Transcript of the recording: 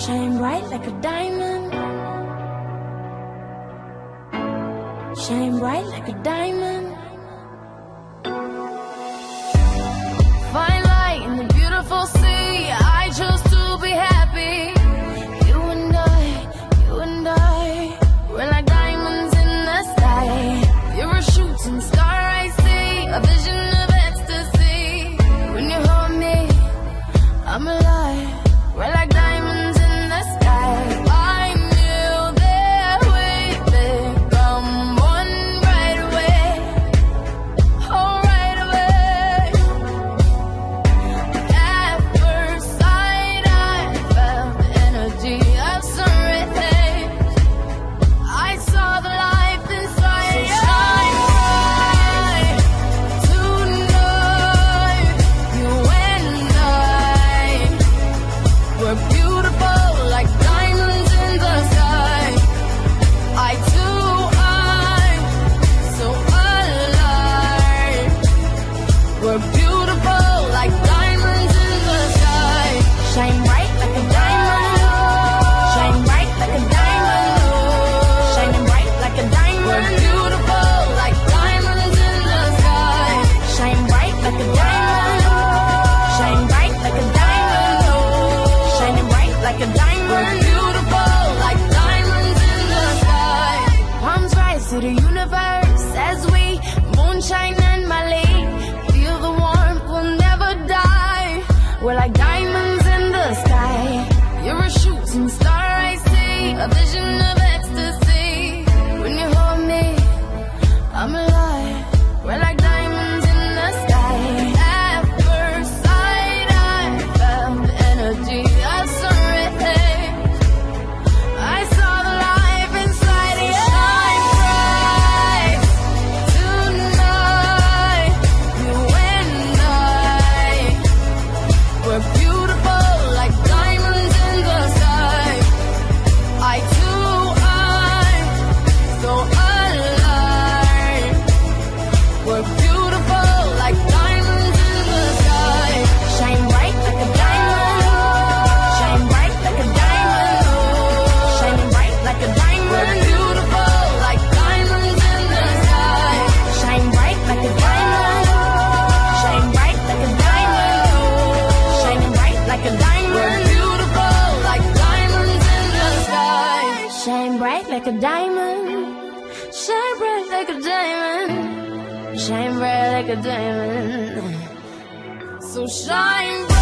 Shine bright like a diamond. Shine bright like a diamond. Fine light in the beautiful sea. I chose to be happy. You and I, we're like diamonds in the sky. You're a shooting star, I see, a vision of ecstasy. When you hold me, I'm alive. We're like diamonds in the sky. I knew that we'd become one right away. Oh, right away. At first sight, I felt the energy of sun rays. I saw the life inside you. Shine bright tonight. You and I, we're beautiful like diamonds in the sky. I too, I'm so alive. We're beautiful like diamonds in the sky. Shine bright like a diamond. Shine bright like a diamond. Shining bright like a diamond. We're beautiful like diamonds in the sky. Shine bright like a diamond. Shine bright like a diamond. Shining bright like a diamond. We're beautiful like diamonds in the sky. Palms rise to the universe as we moonshine and Malay. Feel the warmth, we'll never die. We're like diamonds in the sky. You're a shooting star, I see, a vision of ecstasy. When you hold me, I'm alive. We're like diamonds in the sky. At first sight, I felt the energy of sun rays. I saw the life inside you. Shine bright tonight. You and I, we're beautiful like diamonds in the sky. I too, I'm so alive. We're beautiful like diamonds in the sky. Shine bright like a diamond. Shine bright like a diamond. Shining bright like a diamond. We're beautiful like diamonds in the sky. Shine bright like a diamond. Shine bright like a diamond. Shining bright like a diamond. We're beautiful like diamonds in the sky. Shine bright like a diamond. Shine bright like a diamond. Shine bright like a diamond. So shine bright.